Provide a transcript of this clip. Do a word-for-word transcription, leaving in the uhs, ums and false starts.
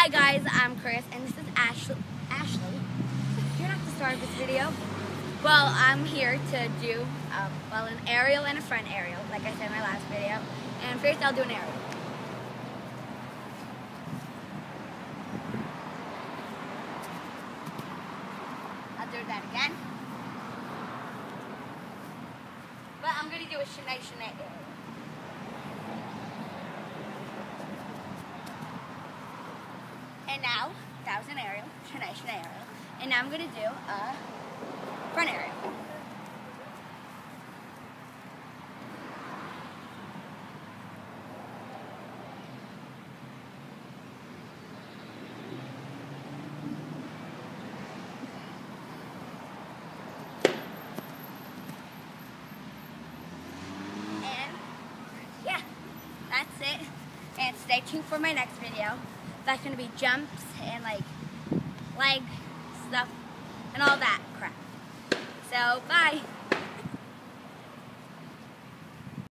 Hi guys, I'm Chris, and this is Ashley. Ashley, you're not the star of this video. Well, I'm here to do, um, well, an aerial and a front aerial, like I said in my last video. And first I'll do an aerial. I'll do that again. But I'm going to do a Shanae Shanae aerial. And now, that was an aerial, Shanae Shanae aerial. And now I'm going to do a front aerial. And, yeah, that's it. And stay tuned for my next video. That's going to be jumps and like leg stuff and all that crap. So, bye.